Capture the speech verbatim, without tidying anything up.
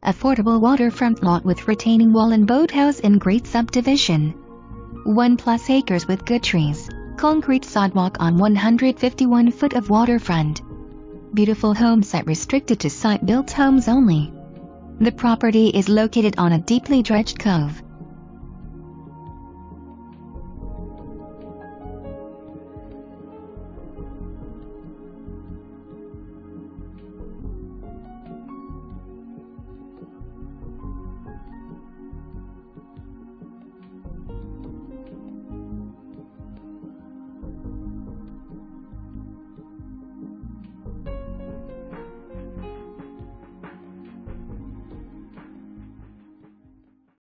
Affordable waterfront lot with retaining wall and boathouse in great subdivision. one plus acres with good trees. Concrete sidewalk on one hundred fifty-one foot of waterfront. Beautiful home site restricted to site-built homes only. The property is located on a deeply dredged cove.